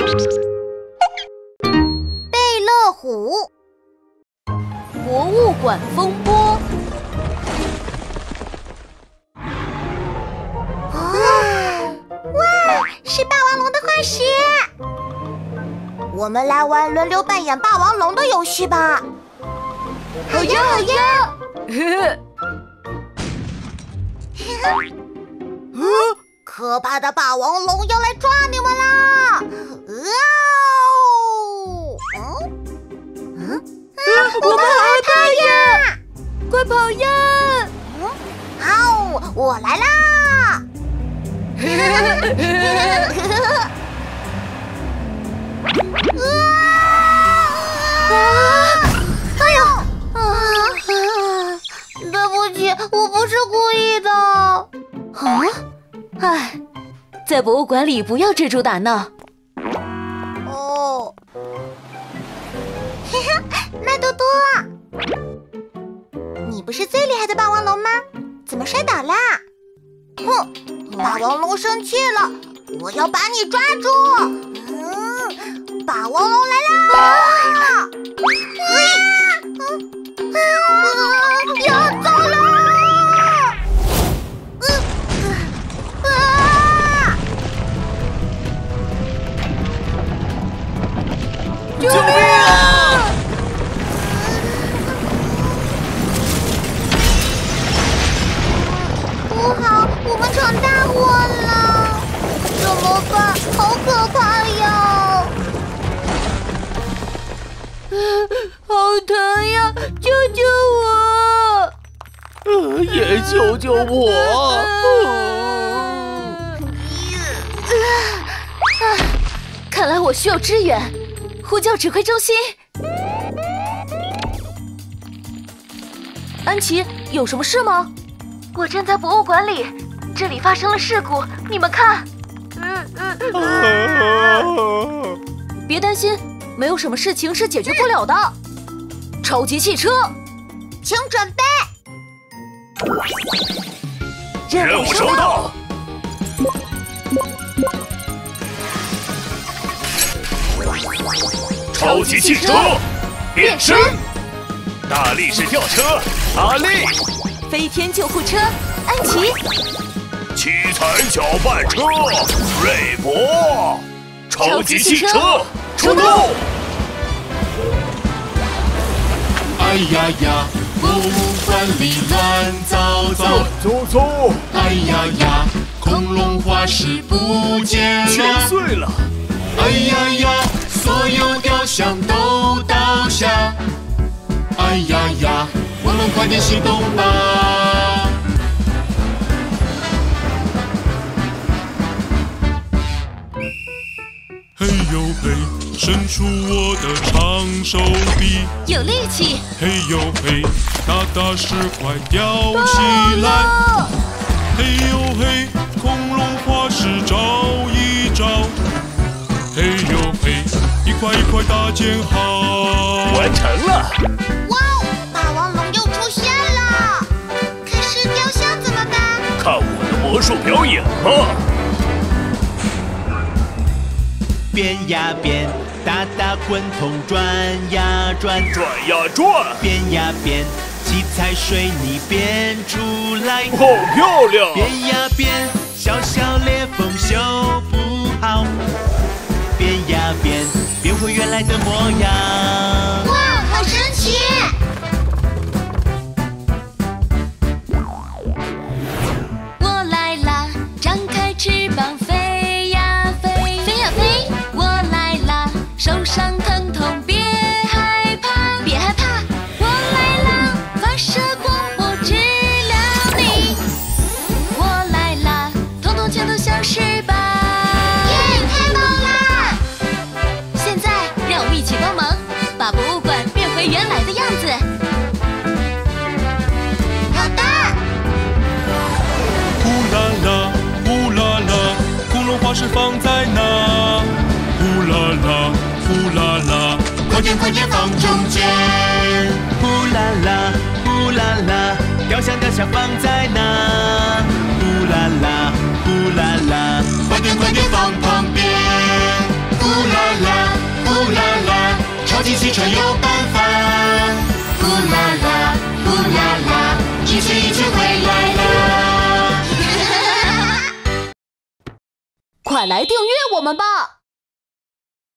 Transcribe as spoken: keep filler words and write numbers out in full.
贝乐虎博物馆风波。 哦，哇，是霸王龙的化石！我们来玩轮流扮演霸王龙的游戏吧。好呀好呀！可怕的霸王龙要来抓你们啦！哦，嗯嗯， 我们好害怕呀！快跑呀！ 嗯，好，我来啦！啊！哎呦！啊！对不起，我不是故意的。 啊！唉，在博物馆里不要追逐打闹。 哦，嘿嘿，麦多多，你不是最厉害的霸王龙吗？怎么摔倒啦？哼，霸王龙生气了，我要把你抓住！嗯，霸王龙来啦！啊！啊！要走了！ 救命啊！ 不好，我们闯大祸了，怎么办？好可怕呀！ 好疼呀！救救我！ 呃，也救救我！ 看来我需要支援，呼叫指挥中心。安琪，有什么事吗？我正在博物馆里，这里发生了事故，你们看。嗯嗯。别担心，没有什么事情是解决不了的。超级汽车， 请准备。 任务收到。超级汽车变身，大力士吊车阿力， 飞天救护车安琪， 七彩搅拌车瑞博，超级汽车出动！ 哎呀呀，博物馆里乱糟糟， 走走！ 哎呀呀，恐龙化石不见敲了， 碎了！ 哎呀呀，所有雕像都倒下，哎呀呀，我们快点行动吧！嘿呦嘿，伸出我的长手臂， 有力气。 嘿呦嘿，大大石块吊起来，嘿呦嘿，恐龙化石找一找，嘿呦嘿，一块一块大建好， 完成了！ 哇哦，霸王龙又出现了！可是雕像怎么办？ 看我的魔术表演吧！ 变呀变，大大滚筒转呀转， 转呀转， 变呀变，七彩水泥变出来， 好漂亮！ 变呀变，小小裂缝修不好，变呀变，变回原来的模样。 哇，好神奇！ 我来啦，张开翅膀飞呀飞，飞呀飞。我来啦，受伤疼痛别害怕，别害怕。我来啦，发射光波治疗你。我来啦，统统全都消失吧。 耶，太棒啦！ 现在让我们一起帮忙， 汽车有办法。呼啦啦，呼啦啦，一圈一圈回来啦。 快来订阅我们吧！